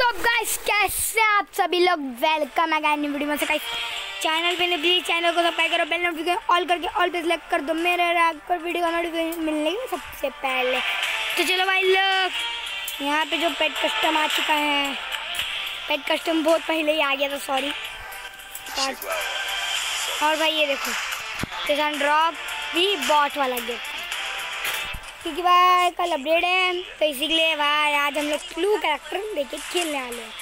तो गाइस कैसे आप सभी लोग वेलकम है गाइस न्यू वीडियो में। से गाइस चैनल पे प्लीज चैनल को सब्सक्राइब करो, बेल नोटिफिकेशन ऑल करके ऑल पे सेलेक्ट कर दो मेरे पर वीडियो का नोटिफिकेशन मिलने के सबसे पहले। तो चलो भाई लोग यहाँ पे जो पेट कस्टम आ चुका है, पेट कस्टम बहुत पहले ही आ गया था, सॉरी। और भाई ये देखो किसान ड्रॉप भी बॉट वाला गेम, क्योंकि भाई कल अपडेट है तो इसीलिए भाई आज हम लोग क्लू कैरेक्टर लेके खेलने वाले हैं।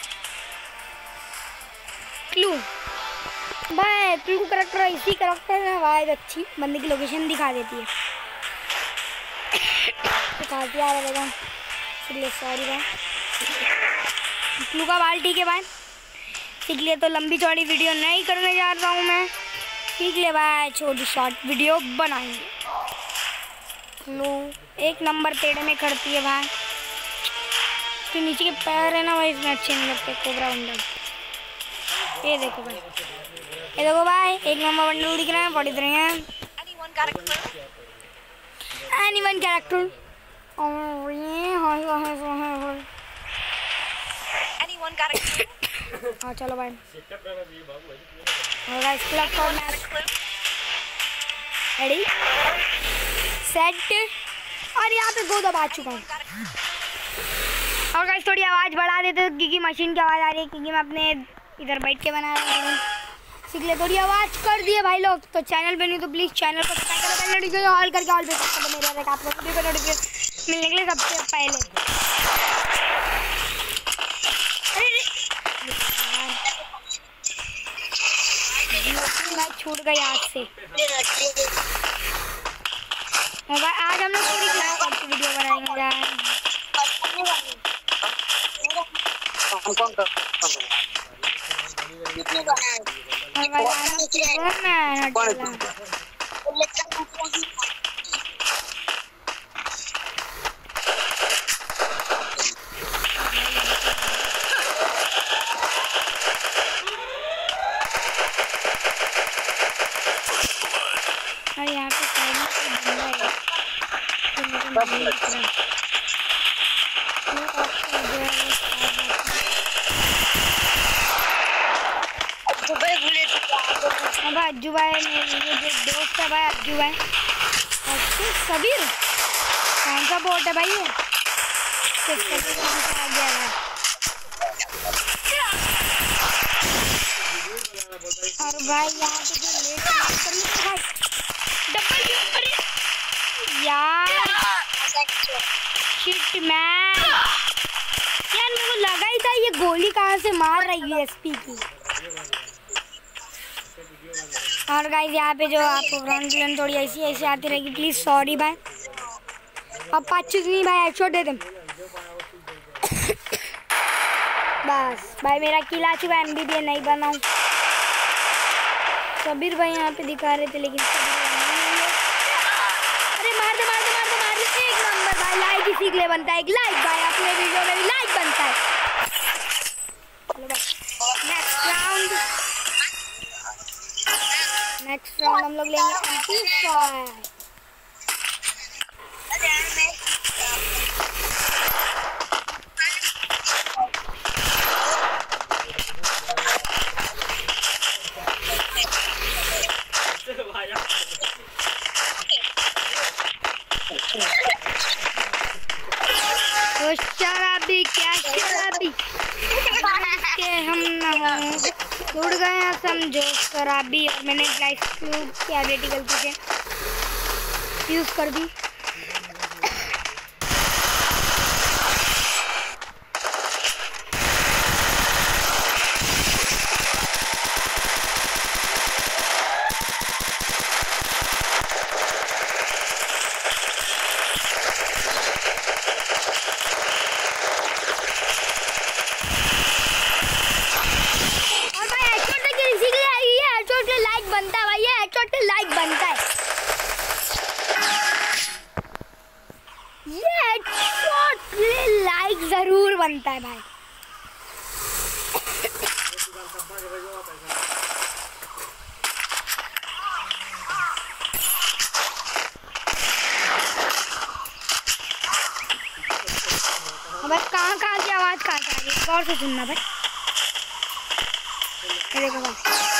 क्लू भाई क्लू कैरेक्टर इसी कैरेक्टर है भाई, अच्छी बंदे की लोकेशन दिखा देती है। दिखाती आ रहा है इसलिए सॉरी भाई। क्लू का बाल ठीक है भाई, इसलिए तो लंबी चौड़ी वीडियो नहीं करने जा रहा हूँ मैं, इसलिए भाई छोटी शॉर्ट वीडियो बनाएंगे। क्लू एक नंबर टेढ़े में खड़ती है भाई, तो नीचे के पैर है ना भाई इसमें अच्छे नहीं लगते। कोबरा बंडल ये देखो भाई, ये देखो भाई एक नंबर बंडल दिख रहा है, पड़ी रहे हैं एनीवन कैरेक्टर। और ये हाँ चलो भाई रेडी सेट। और यहाँ पे दो दबा चुका हूँ। और गाइस थोड़ी आवाज़ बढ़ा देते हो क्योंकि मशीन की आवाज़ आ रही है, क्योंकि मैं अपने इधर बैठ के बना रहा हूँ, इसलिए थोड़ी आवाज़ कर दिए भाई लोग। तो चैनल पे नहीं तो प्लीज़ चैनल को सब्सक्राइब करो, बेल नोटिफिकेशन ऑल करके ऑल पे सेट कर दो मेरे आप लोग वीडियो को नोटिफिकेशन मिलने के लिए सबसे पहले। मैं छूट गई हाथ से। आज हम लोग पूरी क्लास की वीडियो बनाएंगे यार। और यहाँ पे अज्जू भाई जो दोस्त है भाई, अज्जू भाई। अच्छा सबीर कौन सा बोट है भाई ये? आ गया है। और भाई यहाँ पे जो लेट भाई डबल यार शिट मैन, यार मेरे को लगा ही था ये गोली कहाँ से मार रही है एसपी की। और गाइस यहाँ पे जो आपको ग्राउंड क्लियर थोड़ी ऐसी आती रहेगी, प्लीज सॉरी भाई। अब 25 नहीं भाई, हेडशॉट दे दे बस भाई। मेरा किल आ चुका है, एमबीबी नहीं बनाऊं। सबीर भाई यहाँ पे दिखा रहे थे लेकिन अरे मार दे एक नंबर भाई। लाइक इसी के लिए बनता है, एक लाइक भाई, अपने वीडियो में भी लाइक बनता है। नेक्स्ट राउंड हम लोग लेंगे MP5। तो शराबी क्या शराबी के हम ना हो उड़ गए समझो शराबी। और मैंने ग्लाइस क्यूब की एबिलिटी गलती से यूज कर दी। बनता है भाई, ये हेडशॉट पे लाइक बनता है, ये हेडशॉट पे लाइक जरूर बनता है भाई। अबे कहाँ से आवाज कहाँ से आ रही है, गौर से सुनना भाई। ये देखो भाई,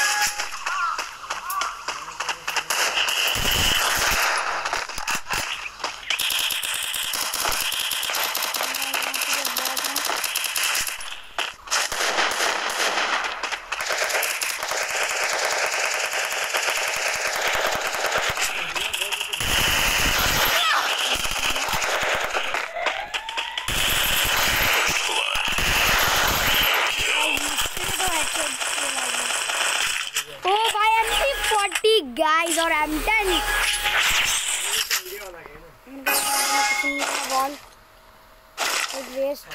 गाइस और M10 बॉल वेस्ट।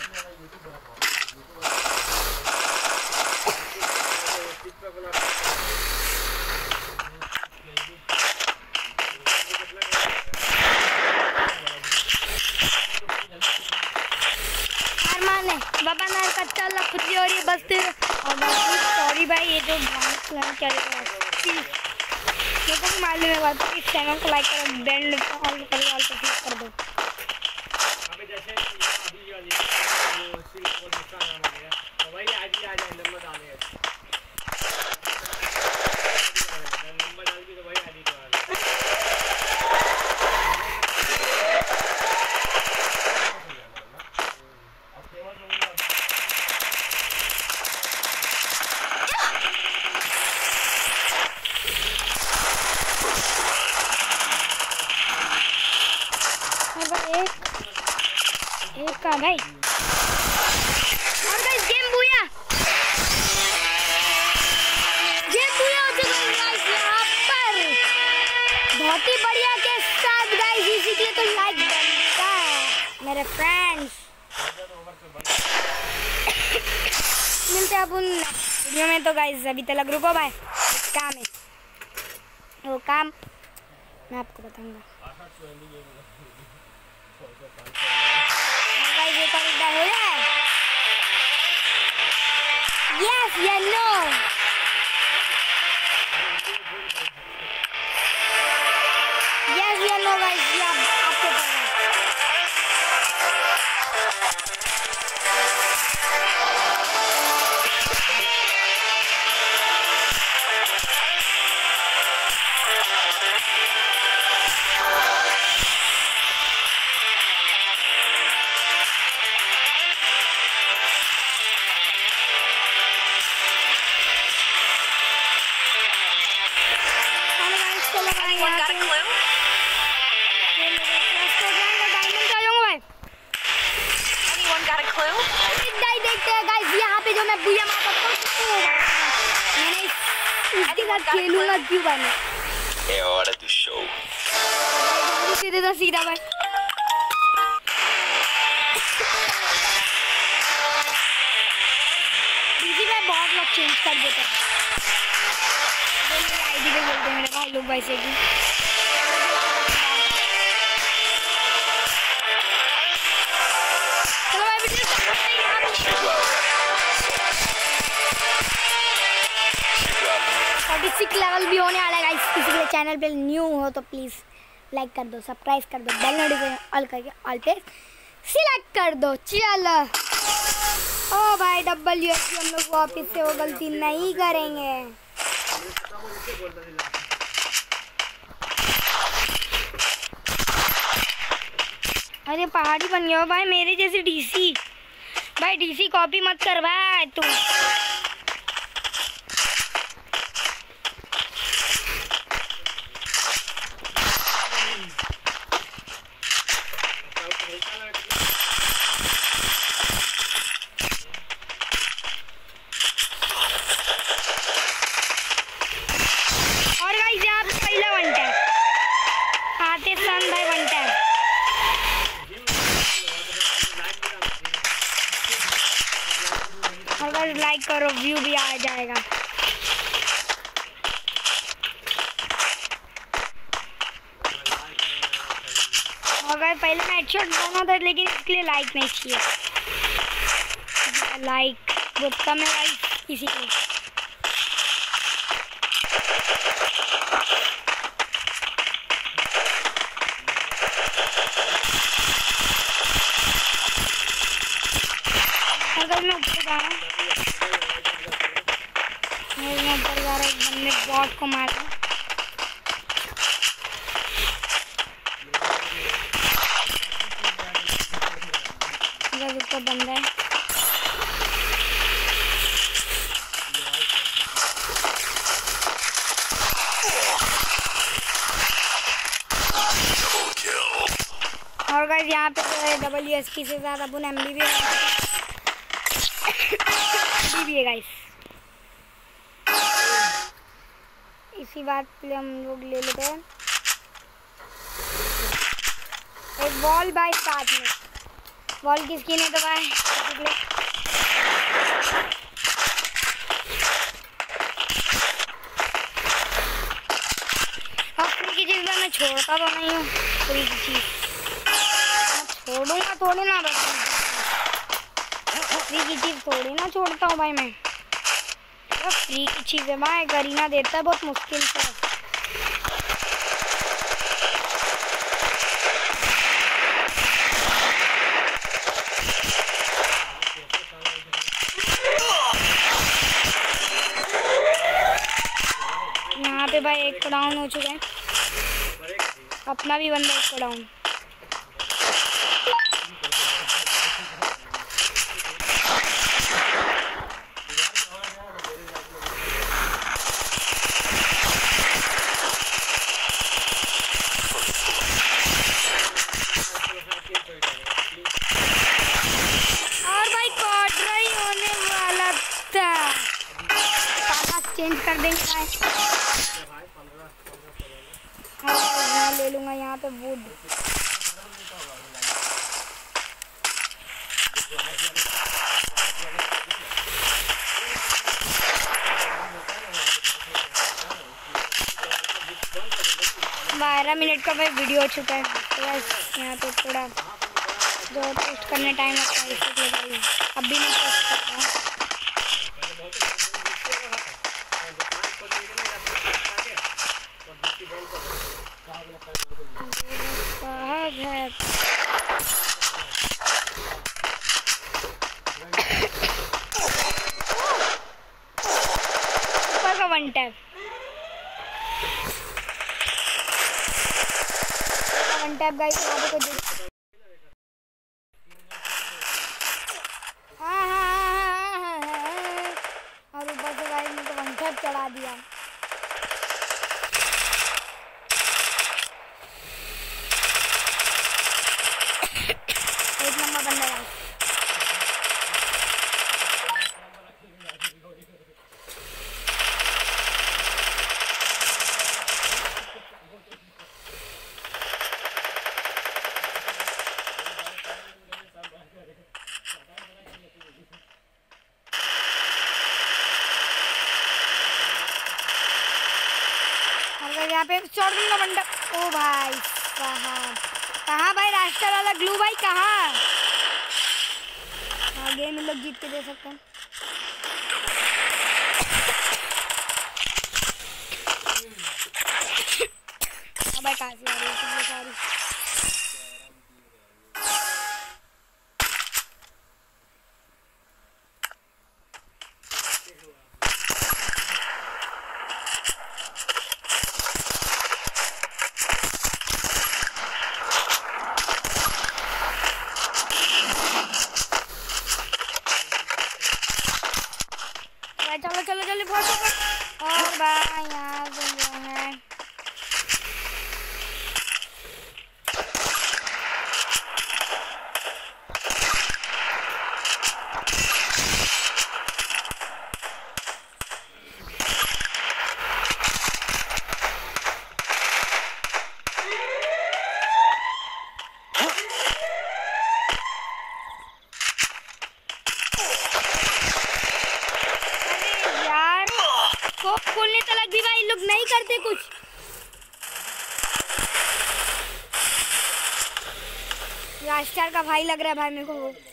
बाबा ना कच्चा लग खुद और ये बस और सॉरी भाई, ये जो क्या मेरे को भी मालूम है बात। इस चैनल को लाइक करो, बेल ऑल कर दो। अबे जैसे अभी वाली वो सिर्फ वो दिखा नाम आ गया तो भाई आज ही आ जाए, नंबर डालेंगे, नंबर डाल के तो भाई आज ही तो आ एक का भाई। और गाइस गेम बुया हो चुका है गाइस यहाँ पर, बहुत ही बढ़िया के साथ गाइस, इसीलिए तो लाइक बनता है मेरे फ्रेंड्स। मिलते हैं अपन वीडियो में। तो गाइस अभी तक रुको भाई, काम है, वो काम मैं आपको बताऊंगा। ये कॉरिडोर हो रहा है, यस या नो? यस या नो गाइस, ये आपके ऊपर है। Anyone got a clue? Anyone got a clue? देखते हैं गाइस, यहाँ पे जो मैं बुया मारता हूँ मैंने इसके साथ खेलूंगा क्यों भाई मैं। É hora do show. सीधा सीधा भाई, इसी में बहुत लोग चेंज कर देते हैं। आईडी पे बोलते हैं मेरे भाई लोग वैसे की। चलो भाई वीडियो लेवल भी होने वाला है गाइस। किसी के चैनल पे न्यू हो तो प्लीज लाइक कर दो, सब्सक्राइब कर दो, बेल नोटिफिकेशन ऑल करके ऑल पे सिलेक्ट कर दो। चलो ओ भाई WSG हम लोग वापस से वो गलती नहीं करेंगे। अरे पहाड़ी बन गया भाई मेरे जैसे डीसी। भाई डीसी कॉपी मत कर भाई तू। और गाइस यहाँ पे पहला वन टैप आते सन भाई वन टैप। अगर लाइक करो व्यू भी आ जाएगा। अगर पहले मैं हेडशॉट बनाना था लेकिन इसके लिए लाइक नहीं चाहिए, लाइक बहुत कम है गाइस किसी को। कहाँ है? मेरे ऊपर जा रहा है, एक बंदे बॉट को मार रहा है। ऊपर बंदा है। और गाइस यहाँ पे जो है WSP से ज़्यादा बुन MB भी है गाइस। इसी बात पे हम लोग ले लेते हैं एक बॉल भाई साथ में। बॉल की स्किन है तो भाई फ्री की चीज़ मैं छोड़ता तो नहीं हूँ। फ्री की चीज़ छोड़ूंगा थोड़ी ना, बस फ्री की चीज़ थोड़ी ना छोड़ता हूँ भाई मैं। फ्री की चीज़ है भाई, करीना देता है बहुत मुश्किल से। यहाँ पे भाई एक डाउन हो चुका है, अपना भी बंदा एक डाउन। और भाई क्वार्टर ही होने वाला था, चेंज कर देंगे भाई। मैं ले लूँगा यहाँ पे वुड। बारह मिनट का भाई वीडियो हो चुका है, तो बस यहाँ पे थोड़ा जो पोस्ट करने टाइम लगता है इसलिए भाई अभी नहीं पोस्ट कर रहा हूँ। ऊपर का वन टैप गाइस, यहाँ पे कोई हाँ। और ऊपर से गाइस ने तो वन टैप चढ़ा दिया। एक नंबर बंदा गाइस। यहाँ पे चढ़ दूंगा बंदा। ओ भाई साहब, कहाँ भाई रास्ता वाला ग्लू भाई कहाँ? हाँ गेम में लोग जीत के दे सकते हैं। भाई काफी आ रही है, सॉरी। चलो चलो जल्दी फटाफट। और भाई यहाँ जो है खोलने तक भी भाई लोग नहीं करते कुछ। रास्टर का भाई लग रहा है भाई मेरे को वो।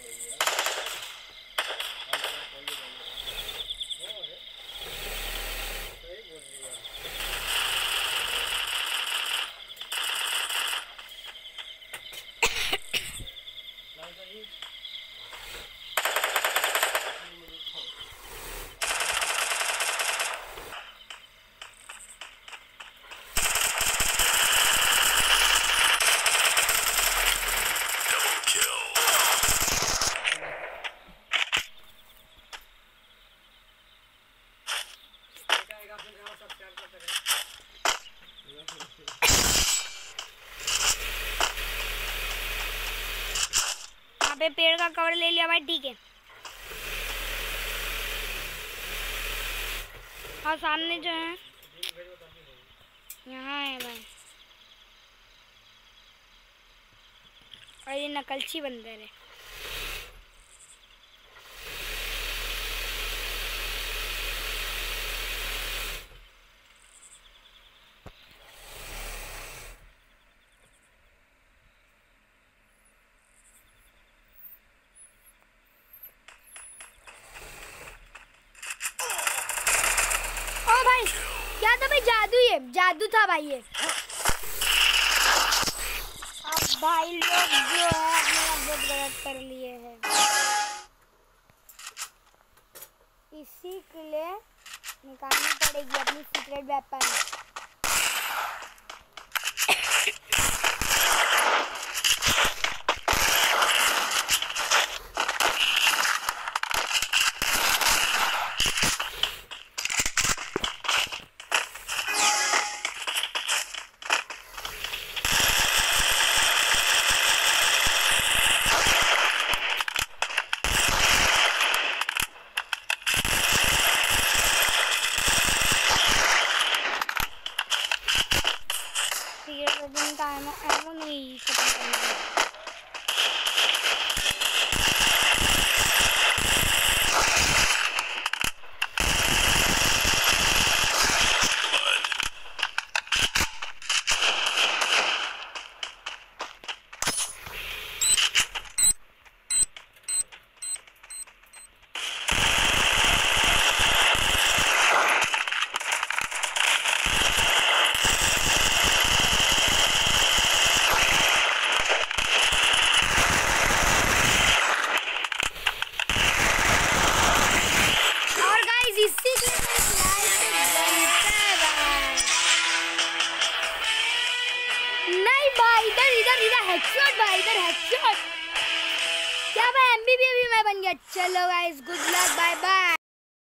पूरे पेड़ का कवर ले लिया भाई, ठीक है। और सामने जो है यहाँ है भाई, और ये नकलची बंदर है। ओ भाई क्या था भाई, जादू, ये जादू था भाई ये। अब भाई लोग जो है अपना बहुत गलत कर लिए हैं, इसी के लिए निकालनी पड़ेगी अपनी सीक्रेट वेपन। एमो नहीं खत्म करना है। इधर हेडशॉट भाई, इधर हेडशॉट। क्या भाई एमबीबी भी मैं बन गया। चलो guys, good luck, bye bye.